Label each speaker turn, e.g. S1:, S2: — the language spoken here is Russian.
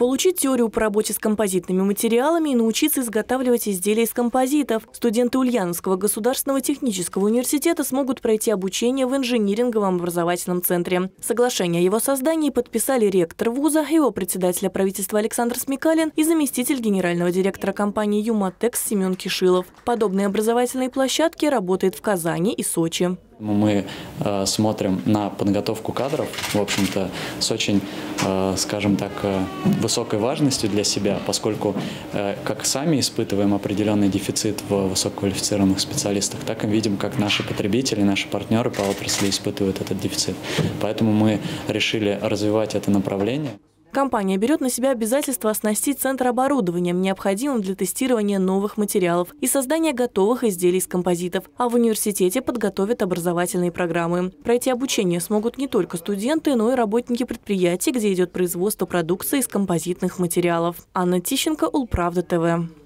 S1: Получить теорию по работе с композитными материалами и научиться изготавливать изделия из композитов. Студенты Ульяновского государственного технического университета смогут пройти обучение в инжиниринговом образовательном центре. Соглашение о его создании подписали ректор вуза, его председателя правительства Александр Смекалин и заместитель генерального директора компании «Юматекс» Семен Кишилов. Подобные образовательные площадки работают в Казани и Сочи.
S2: Мы смотрим на подготовку кадров, в общем-то, с очень, скажем так, высокой важностью для себя, поскольку как сами испытываем определенный дефицит в высококвалифицированных специалистах, так и видим, как наши потребители, наши партнеры по отрасли испытывают этот дефицит. Поэтому мы решили развивать это направление.
S1: Компания берет на себя обязательство оснастить центр оборудованием, необходимым для тестирования новых материалов и создания готовых изделий из композитов, а в университете подготовят образовательные программы. Пройти обучение смогут не только студенты, но и работники предприятий, где идет производство продукции из композитных материалов. Анна Тищенко, Улправда ТВ.